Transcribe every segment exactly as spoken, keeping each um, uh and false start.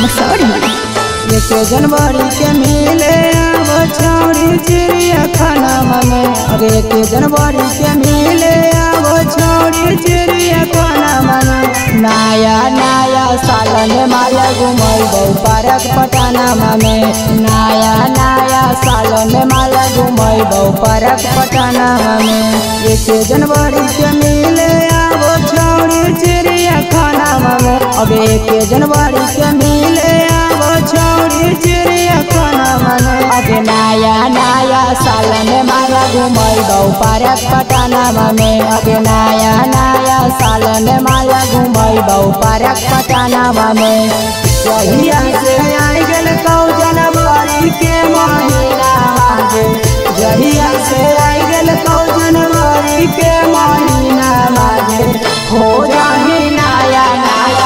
मसौरी। एक जनवरी के मिले अब छौरी चिड़िया खाना में, अरे एक जनवरी के मिले अब छौरी चिड़िया खाना में। नया नया साल में माला घुमैबो पार्क पटना में, नया नया साल में माला घुमैबो पार्क पटना में। एक जनवरी के मिले अब छौरी चिड़िया खाना में, अब एक जनवरी के मिले अब छौरी चिड़िया खाना में। अब नया नया साल में माला घुमैबो पार्क पटना में, अब नया नया साल में माला घुमैबो पार्क पटना में। जहिया से आई गेल कौ जनवरी के महीना मागे, जहिया से आई गेल कौ जनवरी के महीना मागे। हो जाही नया नया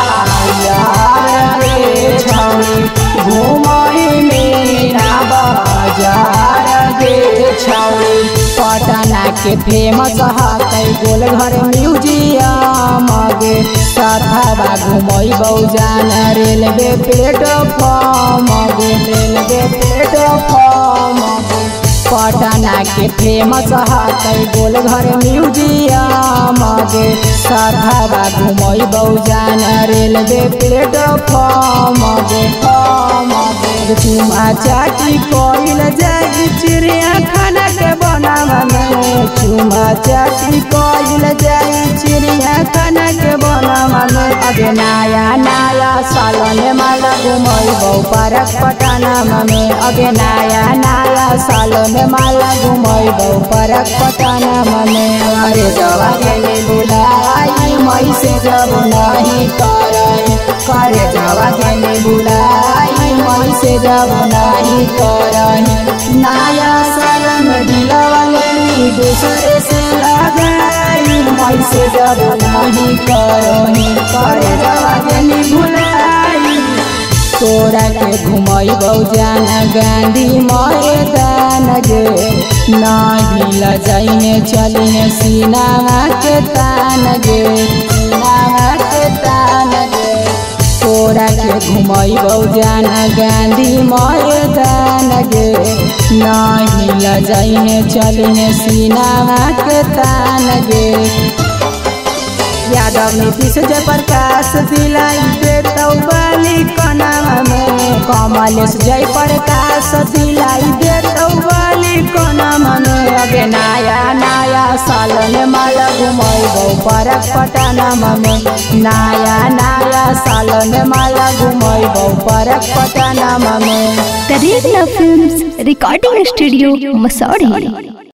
यार रे छौरी घुमई मीना बाजार गे छौरी। पटना के फेमस है गोलघर म्यूजियम गे, सथवा घुमैबो जान रेलवे प्लेटफॉर्म गे, रेलवे प्लेटफॉर्म गे। पटना के फेमस है गोलघर म्यूजियम गे, सथवा घुमैबो जान रेलवे प्लेटफॉर्म गे। चुमा चाटी कोइल जाई चिड़िया खाना के बनावा में, चुमा चाटी कोइल जाई चिड़िया खाना के बनावा में। अगे नया नया साल में माला घुमैबो पार्क पटना में, अगे नया नया साल में माला घुमैबो पार्क पटना में। अरे जवा के बुलाई मई से जब नहीं करई, करे जवा के बुलाई मई से जब नहीं करही। नया साल में दिलवा लेनी दूसरे से लगाई, मई से जब नहीं करही, करे जवा के बुलाई। तोरा के घुमैबो जाना गांधी मैदान गे, नहीं लजाइने चलिने सीनावा के तान गे, सीनावा के तान गे। तोरा के घुमैबो जाना गांधी मैदान गे, नहीं लजाइने चलिने सीनावा के तान गे। यादव नीतीश जय प्रकाश दिलाई देतौ बाली कना में, कमलेश जय प्रकाश दिलाई देतौ बाली कना में। अगे नया नया साल में माला घुमैबो पार्क पटना में, नया नया साल में माला घुमैबो पार्क पटना में। करेला फिल्म्स रिकॉर्डिंग स्टूडियो मसौरी।